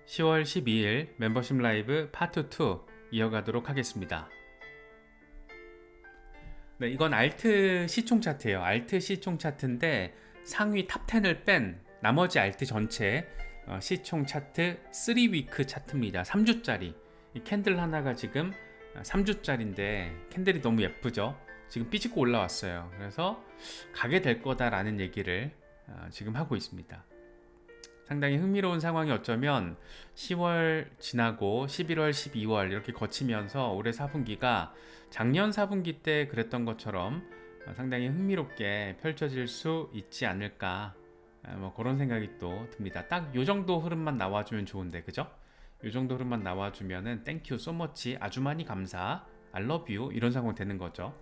10월 12일 멤버십 라이브 파트 2 이어가도록 하겠습니다. 네, 이건 알트 시총 차트예요. 알트 시총 차트인데 상위 탑 10을 뺀 나머지 알트 전체 시총 차트 3위크 차트입니다. 3주짜리. 이 캔들 하나가 지금 3주짜리인데 캔들이 너무 예쁘죠? 지금 삐집고 올라왔어요. 그래서 가게 될 거다라는 얘기를 지금 하고 있습니다. 상당히 흥미로운 상황이 어쩌면 10월 지나고 11월, 12월 이렇게 거치면서 올해 4분기가 작년 4분기 때 그랬던 것처럼 상당히 흥미롭게 펼쳐질 수 있지 않을까, 뭐 그런 생각이 또 듭니다. 딱 요 정도 흐름만 나와주면 좋은데, 그죠? 요 정도 흐름만 나와주면은 땡큐 소머치, 아주 많이 감사, I love you 이런 상황 되는 거죠.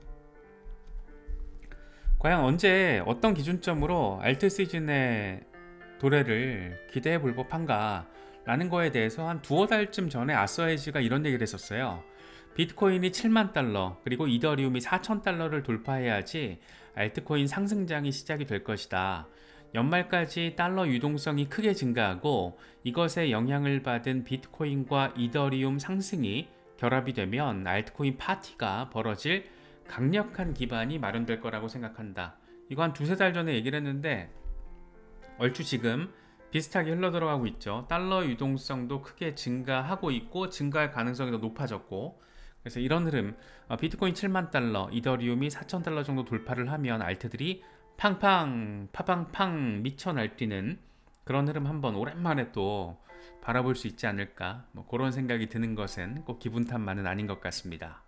과연 언제 어떤 기준점으로 알트 시즌에 도래를 기대해 볼 법한가 라는 거에 대해서 한 두어 달쯤 전에 아서헤지가 이런 얘기를 했었어요. 비트코인이 7만 달러 그리고 이더리움이 4천 달러를 돌파해야지 알트코인 상승장이 시작이 될 것이다. 연말까지 달러 유동성이 크게 증가하고 이것에 영향을 받은 비트코인과 이더리움 상승이 결합이 되면 알트코인 파티가 벌어질 강력한 기반이 마련될 거라고 생각한다. 이거 한 두세 달 전에 얘기를 했는데 얼추 지금 비슷하게 흘러들어가고 있죠. 달러 유동성도 크게 증가하고 있고 증가할 가능성이 더 높아졌고, 그래서 이런 흐름, 비트코인 7만 달러, 이더리움이 4천 달러 정도 돌파를 하면 알트들이 팡팡 파팡팡 미쳐 날뛰는 그런 흐름 한번 오랜만에 또 바라볼 수 있지 않을까, 뭐 그런 생각이 드는 것은 꼭 기분 탓만은 아닌 것 같습니다.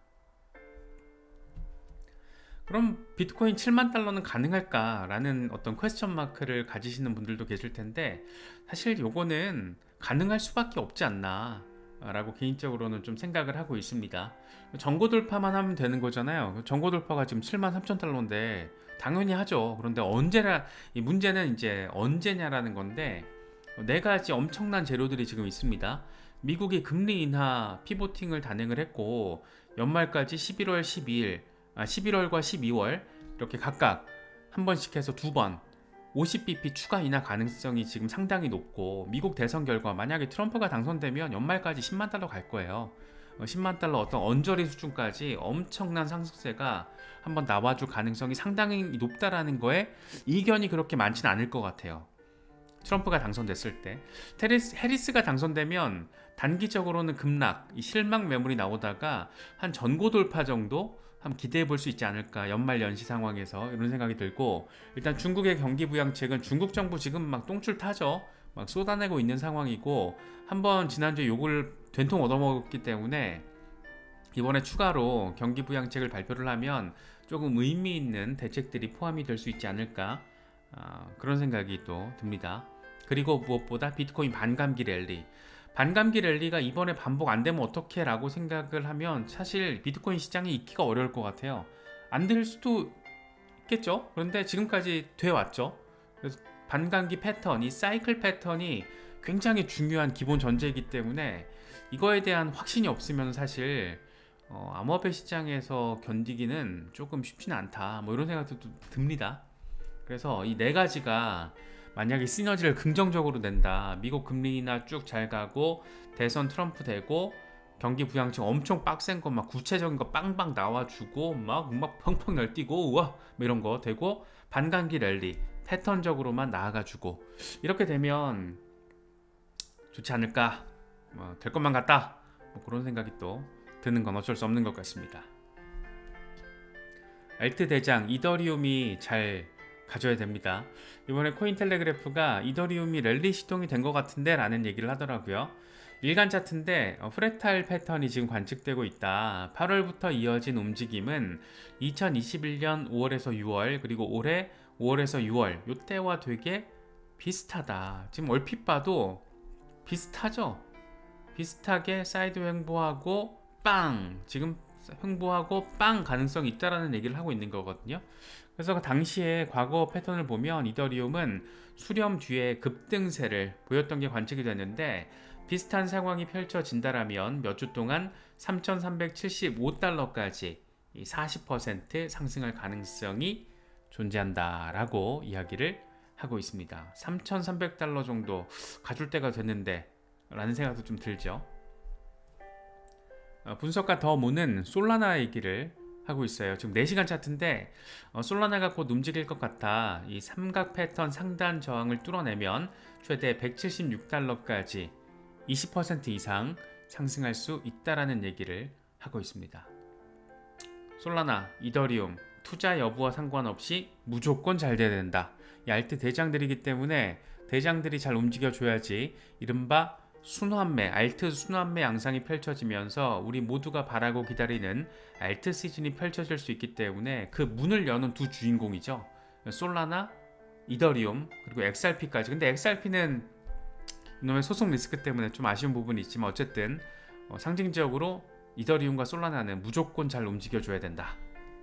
그럼 비트코인 7만 달러는 가능할까? 라는 어떤 퀘스천 마크를 가지시는 분들도 계실 텐데, 사실 요거는 가능할 수밖에 없지 않나 라고 개인적으로는 좀 생각을 하고 있습니다. 전고 돌파만 하면 되는 거잖아요. 전고 돌파가 지금 7만 3천 달러인데 당연히 하죠. 그런데 언제나, 이 문제는 이제 언제냐라는 건데, 네 가지 엄청난 재료들이 지금 있습니다. 미국이 금리 인하 피보팅을 단행을 했고, 연말까지 11월 12일 11월과 12월 이렇게 각각 한 번씩 해서 두 번 50bp 추가 인하 가능성이 지금 상당히 높고, 미국 대선 결과 만약에 트럼프가 당선되면 연말까지 10만 달러 갈 거예요. 10만 달러 어떤 언저리 수준까지 엄청난 상승세가 한번 나와줄 가능성이 상당히 높다라는 거에 이견이 그렇게 많지는 않을 것 같아요. 트럼프가 당선됐을 때 해리스가 당선되면 단기적으로는 급락, 이 실망 매물이 나오다가 한 전고 돌파 정도 한번 기대해 볼 수 있지 않을까, 연말 연시 상황에서 이런 생각이 들고, 일단 중국의 경기 부양책은 중국 정부 지금 막 똥줄 타죠. 막 쏟아내고 있는 상황이고, 한번 지난주에 욕을 된통 얻어먹었기 때문에 이번에 추가로 경기 부양책을 발표를 하면 조금 의미 있는 대책들이 포함이 될 수 있지 않을까, 그런 생각이 또 듭니다. 그리고 무엇보다 비트코인 반감기 랠리, 반감기 랠리가 이번에 반복 안 되면 어떡해 라고 생각을 하면 사실 비트코인 시장이 있기가 어려울 것 같아요. 안 될 수도 있겠죠. 그런데 지금까지 돼 왔죠. 그래서 반감기 패턴, 이 사이클 패턴이 굉장히 중요한 기본 전제이기 때문에 이거에 대한 확신이 없으면 사실 암호화폐 시장에서 견디기는 조금 쉽지는 않다, 뭐 이런 생각도 듭니다. 그래서 이 네 가지가 만약에 시너지를 긍정적으로 낸다, 미국 금리 인하 쭉 잘 가고 대선 트럼프 되고 경기 부양책 엄청 빡센 거 막 구체적인 거 빵빵 나와주고 막 펑펑 날뛰고 우와 뭐 이런 거 되고, 반감기 랠리 패턴적으로만 나아가주고 이렇게 되면 좋지 않을까, 될 것만 같다, 뭐 그런 생각이 또 드는 건 어쩔 수 없는 것 같습니다. 알트 대장 이더리움이 잘 가져야 됩니다. 이번에 코인텔레그래프가 이더리움이 랠리 시동이 된 것 같은데 라는 얘기를 하더라고요. 일간 차트인데 프랙탈 패턴이 지금 관측되고 있다. 8월부터 이어진 움직임은 2021년 5월에서 6월 그리고 올해 5월에서 6월 요때와 되게 비슷하다. 지금 얼핏 봐도 비슷하죠? 비슷하게 사이드 횡보하고 빵, 지금 횡보하고 빵 가능성이 있다라는 얘기를 하고 있는 거거든요. 그래서 당시에 과거 패턴을 보면 이더리움은 수렴 뒤에 급등세를 보였던 게 관측이 됐는데, 비슷한 상황이 펼쳐진다라면 몇 주 동안 3,375달러까지 40% 상승할 가능성이 존재한다라고 이야기를 하고 있습니다. 3,300달러 정도 가줄 때가 됐는데 라는 생각도 좀 들죠. 분석가 더 문은 솔라나 얘기를 하고 있어요. 지금 4시간 차트인데 솔라나가 곧 움직일 것 같아. 이 삼각 패턴 상단 저항을 뚫어내면 최대 176달러까지 20% 이상 상승할 수 있다라는 얘기를 하고 있습니다. 솔라나, 이더리움 투자 여부와 상관없이 무조건 잘 돼야 된다. 이 알트 대장들이기 때문에 대장들이 잘 움직여줘야지 이른바 순환매, 알트 순환매 양상이 펼쳐지면서 우리 모두가 바라고 기다리는 알트 시즌이 펼쳐질 수 있기 때문에 그 문을 여는 두 주인공이죠. 솔라나, 이더리움, 그리고 XRP까지. 근데 XRP는 이놈의 소송 리스크 때문에 좀 아쉬운 부분이 있지만 어쨌든 상징적으로 이더리움과 솔라나는 무조건 잘 움직여줘야 된다.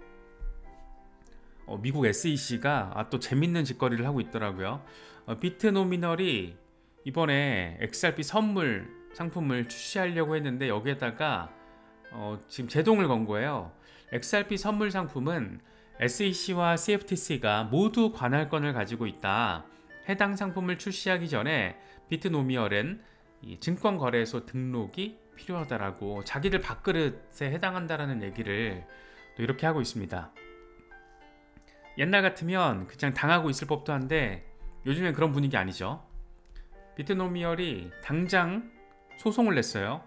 미국 SEC가 또 재밌는 짓거리를 하고 있더라고요. 비트노미널이 이번에 XRP 선물 상품을 출시하려고 했는데 여기에다가 지금 제동을 건 거예요. XRP 선물 상품은 SEC와 CFTC가 모두 관할권을 가지고 있다. 해당 상품을 출시하기 전에 비트노미널은 이 증권거래소 등록이 필요하다라고 자기들 밥그릇에 해당한다라는 얘기를 또 이렇게 하고 있습니다. 옛날 같으면 그냥 당하고 있을 법도 한데 요즘엔 그런 분위기 아니죠. 비트노미널이 당장 소송을 냈어요.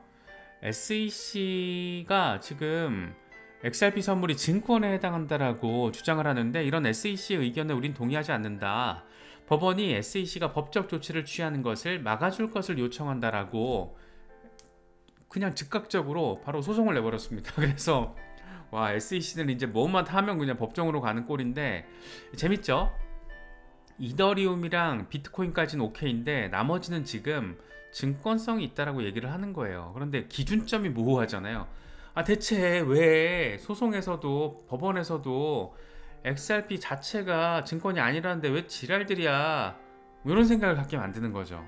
SEC가 지금 XRP 선물이 증권에 해당한다라고 주장을 하는데 이런 SEC의 의견에 우린 동의하지 않는다. 법원이 SEC가 법적 조치를 취하는 것을 막아줄 것을 요청한다라고 그냥 즉각적으로 바로 소송을 내버렸습니다. 그래서 와, SEC는 이제 뭐만 하면 그냥 법정으로 가는 꼴인데 재밌죠? 이더리움이랑 비트코인까지는 오케이인데 나머지는 지금 증권성이 있다라고 얘기를 하는 거예요. 그런데 기준점이 모호하잖아요. 대체 왜 소송에서도 법원에서도 XRP 자체가 증권이 아니라는데 왜 지랄들이야, 이런 생각을 갖게 만드는 거죠.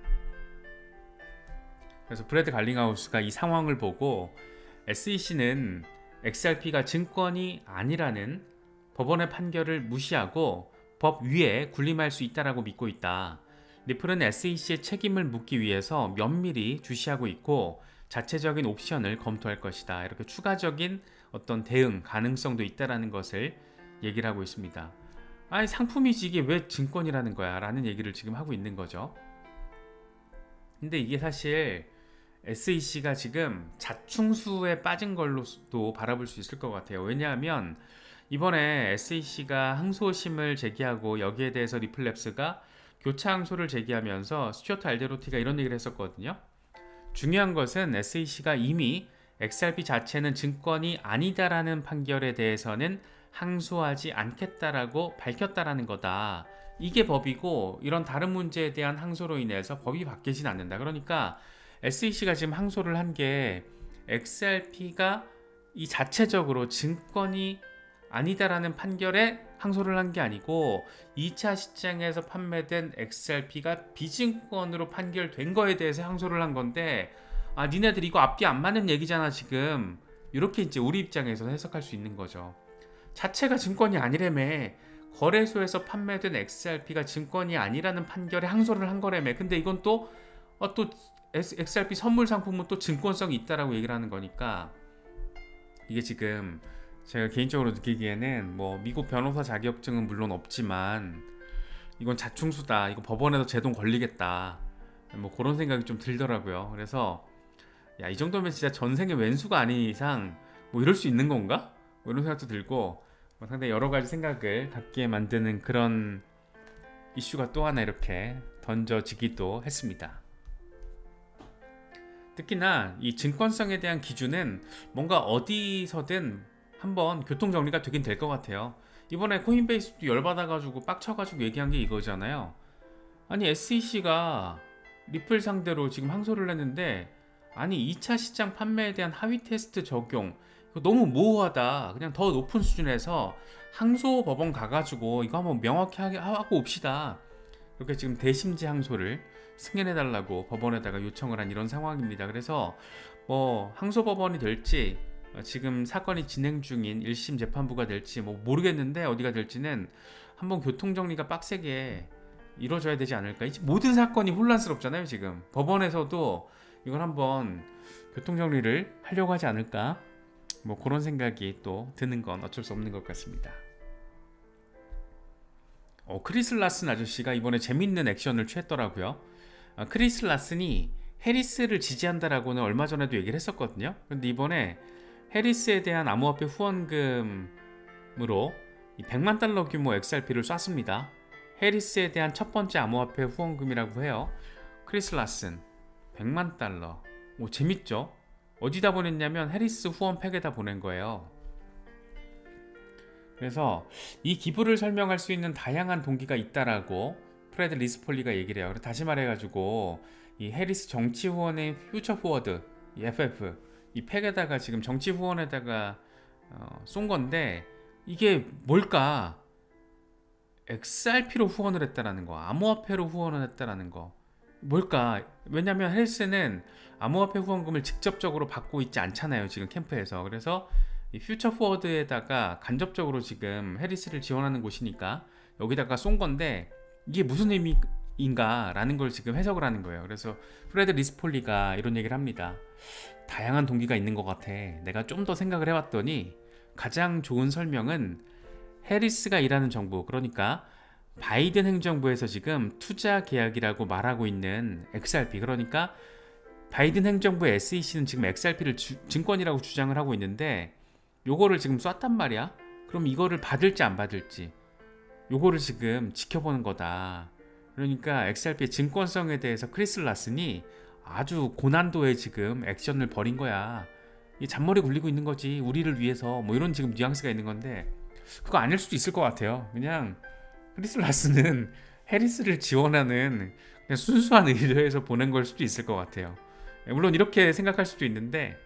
그래서 브래드 갈링하우스가 이 상황을 보고 SEC는 XRP가 증권이 아니라는 법원의 판결을 무시하고 법 위에 군림할 수 있다라고 믿고 있다. 리플은 SEC의 책임을 묻기 위해서 면밀히 주시하고 있고 자체적인 옵션을 검토할 것이다. 이렇게 추가적인 어떤 대응 가능성도 있다라는 것을 얘기를 하고 있습니다. 아니, 상품이지 이게 왜 증권이라는 거야 라는 얘기를 지금 하고 있는 거죠. 근데 이게 사실 SEC가 지금 자충수에 빠진 걸로도 바라볼 수 있을 것 같아요. 왜냐하면 이번에 SEC가 항소심을 제기하고 여기에 대해서 리플랩스가 교차 항소를 제기하면서 스튜어트 알데로티가 이런 얘기를 했었거든요. 중요한 것은 SEC가 이미 XRP 자체는 증권이 아니다라는 판결에 대해서는 항소하지 않겠다라고 밝혔다라는 거다. 이게 법이고 이런 다른 문제에 대한 항소로 인해서 법이 바뀌진 않는다. 그러니까 SEC가 지금 항소를 한 게 XRP가 이 자체적으로 증권이 아니다라는 판결에 항소를 한 게 아니고 2차 시장에서 판매된 XRP가 비증권으로 판결된 거에 대해서 항소를 한 건데 니네들 이거 앞뒤 안 맞는 얘기잖아 지금, 이렇게 이제 우리 입장에서 해석할 수 있는 거죠. 자체가 증권이 아니라며, 거래소에서 판매된 XRP가 증권이 아니라는 판결에 항소를 한 거라며. 근데 이건 또 XRP 선물 상품은 또 증권성이 있다라고 얘기를 하는 거니까 이게 지금 제가 개인적으로 느끼기에는 뭐 미국 변호사 자격증은 물론 없지만 이건 자충수다, 이거 법원에서 제동 걸리겠다, 뭐 그런 생각이 좀 들더라고요. 그래서 야, 이 정도면 진짜 전생의 왼수가 아닌 이상 뭐 이럴 수 있는 건가? 뭐 이런 생각도 들고 상당히 여러 가지 생각을 갖게 만드는 그런 이슈가 또 하나 이렇게 던져지기도 했습니다. 특히나 이 증권성에 대한 기준은 뭔가 어디서든 한번 교통정리가 되긴 될 것 같아요. 이번에 코인베이스도 열받아가지고 빡쳐가지고 얘기한 게 이거잖아요. 아니, SEC가 리플 상대로 지금 항소를 했는데 아니 2차 시장 판매에 대한 하위 테스트 적용 이거 너무 모호하다, 그냥 더 높은 수준에서 항소 법원 가가지고 이거 한번 명확히 하고 옵시다, 이렇게 지금 대심지 항소를 승인해달라고 법원에다가 요청을 한 이런 상황입니다. 그래서 뭐 항소법원이 될지 지금 사건이 진행 중인 1심 재판부가 될지 뭐 모르겠는데 어디가 될지는 한번 교통정리가 빡세게 이루어져야 되지 않을까. 이제 모든 사건이 혼란스럽잖아요. 지금 법원에서도 이걸 한번 교통정리를 하려고 하지 않을까, 뭐 그런 생각이 또 드는 건 어쩔 수 없는 것 같습니다. 크리스 라슨 아저씨가 이번에 재밌는 액션을 취했더라고요. 크리스 라슨이 해리스를 지지한다라고는 얼마 전에도 얘기를 했었거든요. 근데 이번에 해리스에 대한 암호화폐 후원금으로 이 100만 달러 규모 XRP를 쐈습니다. 해리스에 대한 첫 번째 암호화폐 후원금이라고 해요. 크리스 라슨 100만 달러. 오, 재밌죠? 어디다 보냈냐면 해리스 후원팩에다 보낸 거예요. 그래서 이 기부를 설명할 수 있는 다양한 동기가 있다라고 프레드 리스폴리가 얘기를 해요. 다시 말해가지고 이 해리스 정치 후원의 퓨처 포워드, 이 FF, 이 팩에다가 지금 정치 후원에다가 쏜 건데, 이게 뭘까? XRP로 후원을 했다라는 거, 암호화폐로 후원을 했다라는 거, 뭘까? 왜냐면 해리스는 암호화폐 후원금을 직접적으로 받고 있지 않잖아요, 지금 캠프에서. 그래서 이 퓨처 포워드에다가 간접적으로 지금 해리스를 지원하는 곳이니까 여기다가 쏜 건데, 이게 무슨 의미인가 라는 걸 지금 해석을 하는 거예요. 그래서 프레드 리스폴리가 이런 얘기를 합니다. 다양한 동기가 있는 것 같아. 내가 좀 더 생각을 해봤더니 가장 좋은 설명은 해리스가 일하는 정부, 그러니까 바이든 행정부에서 지금 투자 계약이라고 말하고 있는 XRP, 그러니까 바이든 행정부의 SEC는 지금 XRP를 증권이라고 주장을 하고 있는데, 요거를 지금 쐈단 말이야. 그럼 이거를 받을지 안 받을지, 요거를 지금 지켜보는 거다. 그러니까 XRP의 증권성에 대해서 크리스 라슨이 아주 고난도의 지금 액션을 벌인 거야. 이 잔머리 굴리고 있는 거지, 우리를 위해서. 뭐 이런 지금 뉘앙스가 있는 건데, 그거 아닐 수도 있을 것 같아요. 그냥 크리스 라슨은 해리스를 지원하는 그냥 순수한 의도에서 보낸 걸 수도 있을 것 같아요. 물론 이렇게 생각할 수도 있는데,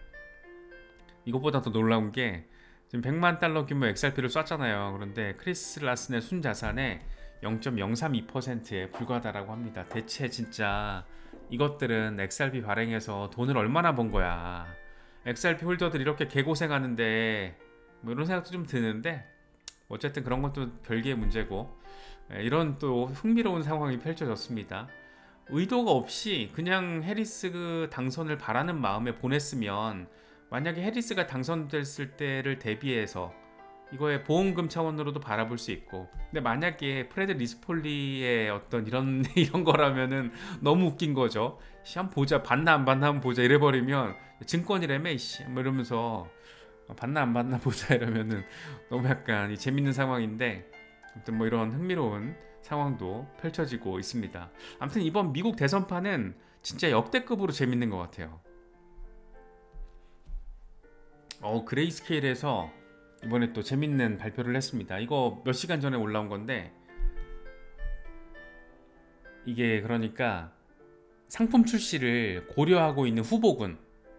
이것보다 더 놀라운 게 지금 100만 달러 규모 XRP를 쐈잖아요. 그런데 크리스 라슨의 순자산의 0.032%에 불과하다라고 합니다. 대체 진짜 이것들은 XRP 발행해서 돈을 얼마나 번 거야. XRP 홀더들이 이렇게 개고생하는데, 뭐 이런 생각도 좀 드는데, 어쨌든 그런 것도 별개의 문제고, 이런 또 흥미로운 상황이 펼쳐졌습니다. 의도가 없이 그냥 해리스 당선을 바라는 마음에 보냈으면, 만약에 해리스가 당선됐을 때를 대비해서 이거의 보험금 차원으로도 바라볼 수 있고, 근데 만약에 프레드 리스폴리의 어떤 이런 이런 거라면은 너무 웃긴 거죠. 한번 보자, 받나 안 받나 한번 보자 이래버리면, 증권이라며 이씨 뭐 이러면서 받나 안 받나 보자 이러면은 너무 약간 재밌는 상황인데, 아무튼 뭐 이런 흥미로운 상황도 펼쳐지고 있습니다. 아무튼 이번 미국 대선판은 진짜 역대급으로 재밌는 것 같아요. 그레이스케일에서 이번에 또 재밌는 발표를 했습니다. 이거 몇 시간 전에 올라온 건데, 이게 그러니까 상품 출시를 고려하고 있는 후보군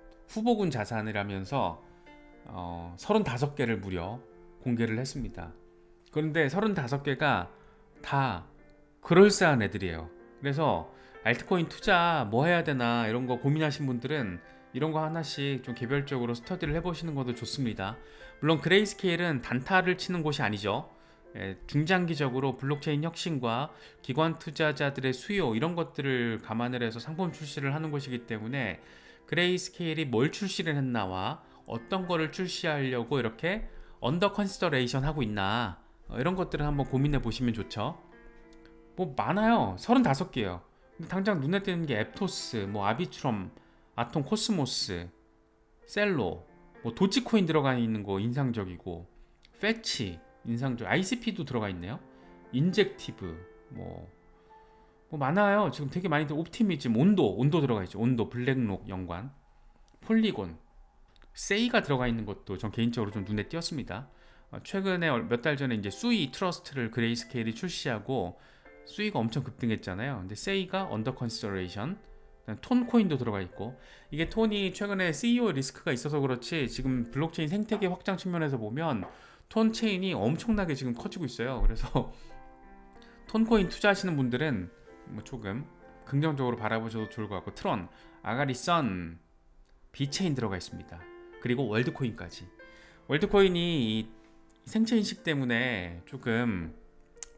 자산이라면서 35개를 무려 공개를 했습니다. 그런데 35개가 다 그럴싸한 애들이에요. 그래서 알트코인 투자 뭐 해야 되나 이런 거 고민하신 분들은 이런 거 하나씩 좀 개별적으로 스터디를 해보시는 것도 좋습니다. 물론 그레이스케일은 단타를 치는 곳이 아니죠. 중장기적으로 블록체인 혁신과 기관 투자자들의 수요, 이런 것들을 감안을 해서 상품 출시를 하는 곳이기 때문에 그레이스케일이 뭘 출시를 했나와 어떤 거를 출시하려고 이렇게 언더 컨시더레이션 하고 있나, 이런 것들을 한번 고민해 보시면 좋죠. 뭐 많아요. 35개요. 당장 눈에 띄는 게 앱토스, 뭐 아비트럼, 아톰 코스모스, 셀로, 뭐 도치코인 들어가 있는 거 인상적이고, 패치 인상적, ICP도 들어가 있네요. 인젝티브, 뭐 많아요. 지금 되게 많이. 옵티미즘, 온도 들어가 있죠. 온도, 블랙록 연관, 폴리곤, 세이가 들어가 있는 것도 전 개인적으로 좀 눈에 띄었습니다. 최근에 몇 달 전에 이제 수이 트러스트를 그레이스케일이 출시하고 수이가 엄청 급등했잖아요. 근데 세이가 언더 컨시더레이션, 톤코인도 들어가 있고, 이게 톤이 최근에 CEO 리스크가 있어서 그렇지 지금 블록체인 생태계 확장 측면에서 보면 톤 체인이 엄청나게 지금 커지고 있어요. 그래서 톤코인 투자하시는 분들은 뭐 조금 긍정적으로 바라보셔도 좋을 것 같고, 트론, 아가리, 선, 비체인 들어가 있습니다. 그리고 월드코인까지. 월드코인이 이 생체 인식 때문에 조금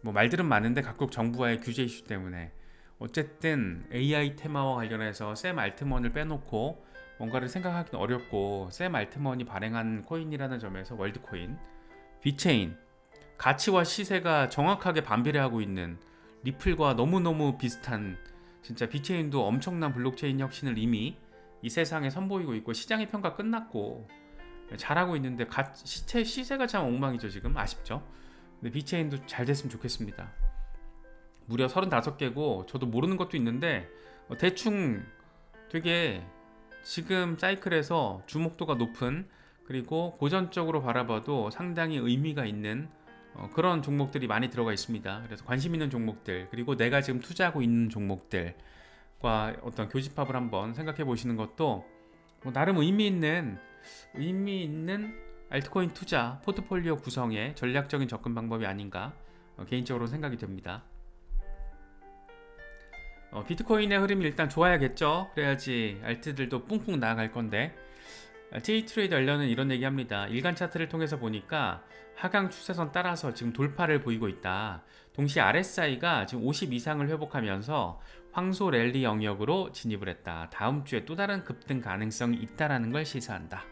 뭐 말들은 많은데 각국 정부와의 규제 이슈 때문에 어쨌든 AI 테마와 관련해서 샘 알트먼을 빼놓고 뭔가를 생각하기는 어렵고, 샘 알트먼이 발행한 코인이라는 점에서 월드코인, 비체인, 가치와 시세가 정확하게 반비례하고 있는 리플과 너무너무 비슷한, 진짜 비체인도 엄청난 블록체인 혁신을 이미 이 세상에 선보이고 있고 시장의 평가 끝났고 잘하고 있는데 시세가 참 엉망이죠. 지금 아쉽죠. 근데 비체인도 잘 됐으면 좋겠습니다. 무려 35개고 저도 모르는 것도 있는데 대충 되게 지금 사이클에서 주목도가 높은, 그리고 고전적으로 바라봐도 상당히 의미가 있는 그런 종목들이 많이 들어가 있습니다. 그래서 관심 있는 종목들, 그리고 내가 지금 투자하고 있는 종목들과 어떤 교집합을 한번 생각해 보시는 것도 뭐 나름 의미 있는 알트코인 투자 포트폴리오 구성의 전략적인 접근 방법이 아닌가 개인적으로 생각이 됩니다. 비트코인의 흐름이 일단 좋아야겠죠. 그래야지 알트들도 뿡뿡 나아갈 건데, J트레이드 관련은 이런 얘기 합니다. 일간 차트를 통해서 보니까 하강 추세선 따라서 지금 돌파를 보이고 있다. 동시에 RSI가 지금 50 이상을 회복하면서 황소 랠리 영역으로 진입을 했다. 다음 주에 또 다른 급등 가능성이 있다라는 걸 시사한다.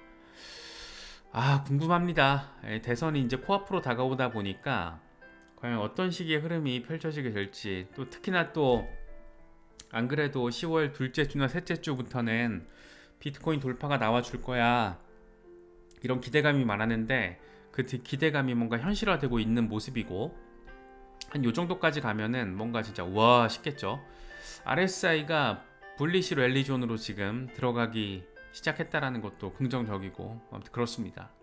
궁금합니다. 대선이 이제 코앞으로 다가오다 보니까 과연 어떤 식의 흐름이 펼쳐지게 될지, 또 특히나 또 안 그래도 10월 둘째 주나 셋째 주부터는 비트코인 돌파가 나와줄 거야, 이런 기대감이 많았는데 그 기대감이 뭔가 현실화되고 있는 모습이고, 한 요 정도까지 가면은 뭔가 진짜 우와 싶겠죠. RSI가 불리시 랠리 존으로 지금 들어가기 시작했다라는 것도 긍정적이고, 아무튼 그렇습니다.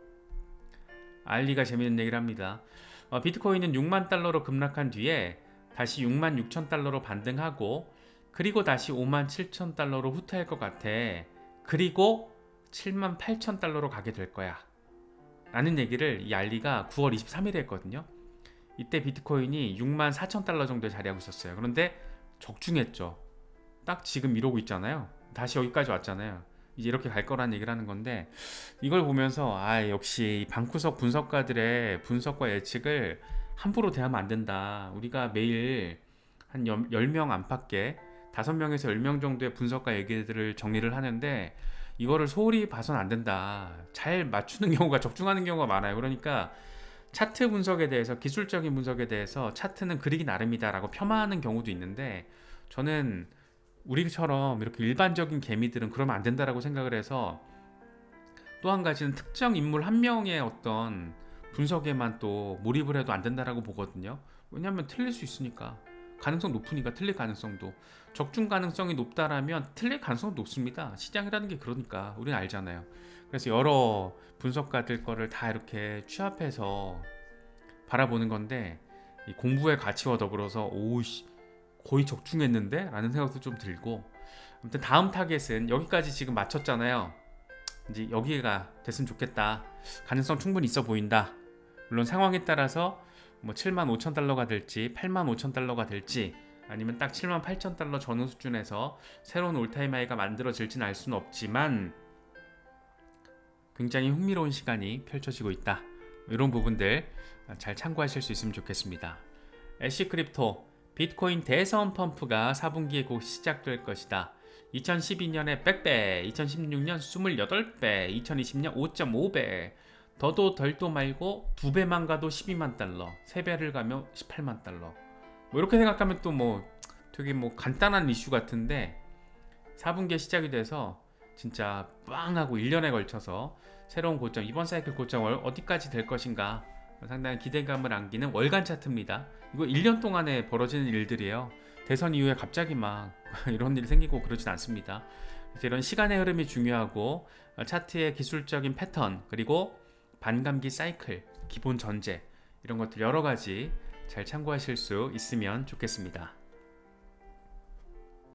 알리가 재밌는 얘기를 합니다. 비트코인은 6만 달러로 급락한 뒤에 다시 6만 6천 달러로 반등하고, 그리고 다시 5만 7천 달러로 후퇴할 것 같아. 그리고 7만 8천 달러로 가게 될 거야 라는 얘기를 이 알리가 9월 23일에 했거든요. 이때 비트코인이 6만 4천 달러 정도에 자리하고 있었어요. 그런데 적중했죠. 딱 지금 이러고 있잖아요. 다시 여기까지 왔잖아요. 이제 이렇게 갈 거라는 얘기를 하는 건데, 이걸 보면서 역시 방구석 분석가들의 분석과 예측을 함부로 대하면 안 된다. 우리가 매일 한 10명 안팎의 5명에서 10명 정도의 분석가 얘기들을 정리를 하는데, 이거를 소홀히 봐서는 안 된다. 잘 맞추는 경우가, 적중하는 경우가 많아요. 그러니까 차트 분석에 대해서, 기술적인 분석에 대해서 차트는 그리기 나름이다 라고 폄하하는 경우도 있는데, 저는 우리처럼 이렇게 일반적인 개미들은 그러면 안 된다라고 생각을 해서, 또 한 가지는 특정 인물 한 명의 어떤 분석에만 또 몰입을 해도 안 된다라고 보거든요. 왜냐하면 틀릴 수 있으니까. 가능성 높으니까, 틀릴 가능성도, 적중 가능성이 높다라면 틀릴 가능성도 높습니다. 시장이라는 게 그러니까 우리는 알잖아요. 그래서 여러 분석가들 거를 다 이렇게 취합해서 바라보는 건데, 이 공부의 가치와 더불어서 오우씨 거의 적중했는데? 라는 생각도 좀 들고, 아무튼 다음 타겟은 여기까지 지금 맞췄잖아요. 이제 여기가 됐으면 좋겠다. 가능성 충분히 있어 보인다. 물론 상황에 따라서 뭐 7만 5천 달러가 될지 8만 5천 달러가 될지, 아니면 딱 7만 8천 달러 전후 수준에서 새로운 올타임 하이가 만들어질지는 알 수는 없지만 굉장히 흥미로운 시간이 펼쳐지고 있다. 이런 부분들 잘 참고하실 수 있으면 좋겠습니다. 애쉬크립토 비트코인 대선 펌프가 4분기에 곧 시작될 것이다. 2012년에 100배, 2016년 28배, 2020년 5.5배, 더도 덜도 말고 2배만 가도 12만 달러, 3배를 가면 18만 달러. 뭐 이렇게 생각하면 또 뭐 되게 뭐 간단한 이슈 같은데, 4분기에 시작이 돼서 진짜 빵 하고 1년에 걸쳐서 새로운 고점, 이번 사이클 고점 어디까지 될 것인가 상당히 기대감을 안기는 월간 차트입니다. 이거 1년 동안에 벌어지는 일들이에요. 대선 이후에 갑자기 막 이런 일이 생기고 그러진 않습니다. 그래서 이런 시간의 흐름이 중요하고, 차트의 기술적인 패턴, 그리고 반감기 사이클, 기본 전제, 이런 것들 여러 가지 잘 참고하실 수 있으면 좋겠습니다.